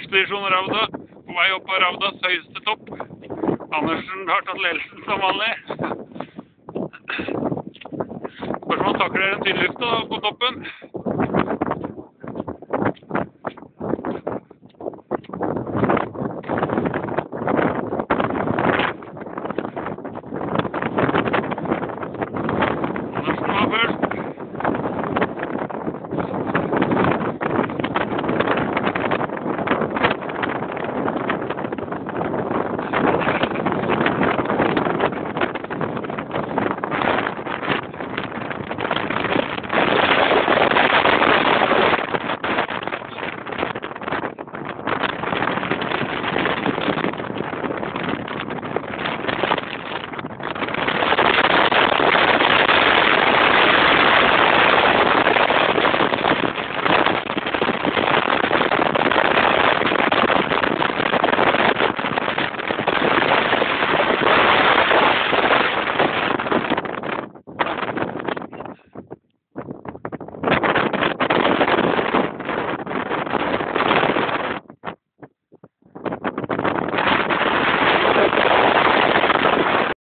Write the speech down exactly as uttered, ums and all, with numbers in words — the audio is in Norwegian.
Ekspedisjon Ravda, på vei opp på Ravdas høyeste topp. Andersen har tatt ledelsen som vanlig. Spørsmål, takler dere en tydelig lufta på toppen?